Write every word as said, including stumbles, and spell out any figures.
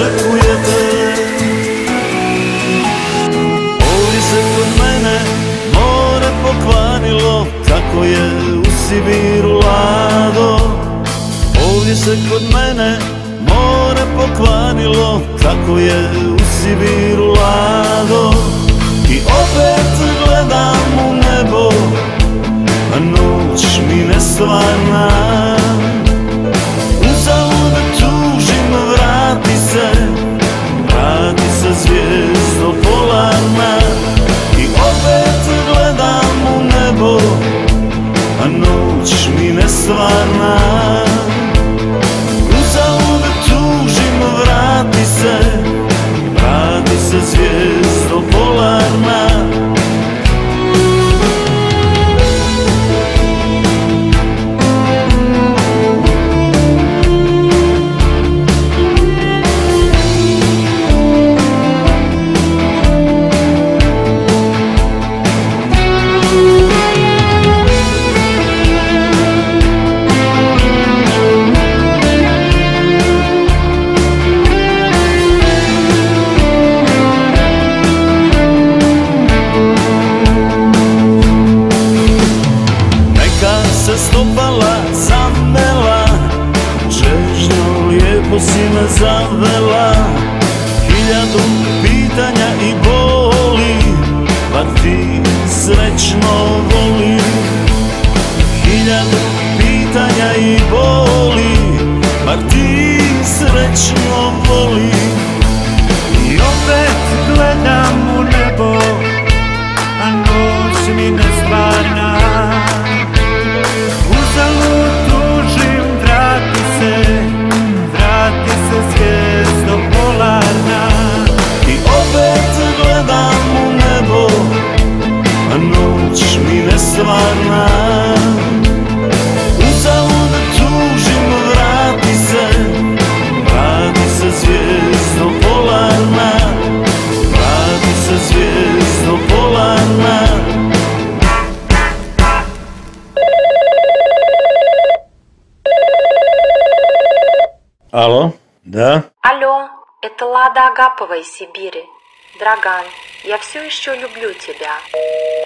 očekujete. Ovdje se kod mene more pokvarilo, kako je u Sibiru lado. Ovdje se kod mene more pokvarilo, kako je u Sibiru lado. I opet gledam u nebo, a noć mi nestvarna. Uzalud tužim, vrati se, vrati se zvijezdo polarna. I opet gledam u nebo, a noć mi nestvarna. Uzalud tužim, vrati se, vrati se zvijezdo polarna. Stopala zamela, čežno lijepo si me zavela. Hiljadu pitanja i boli, pa ti srećno voli. Hiljadu pitanja i boli, pa ti srećno voli. I opet gledam u nebo, a noć mi nestvarna. Uzalud tužim, vrati se, vrati se zvijezdo polarna. I opet gledam u nebo, a noć mi nestvarna. Uzalud tužim, vrati se, vrati se zvijezdo polarna. Vrati se zvijezdo polarna. Алло, да? Алло, это Лада Агапова из Сибири. Драган, я все еще люблю тебя.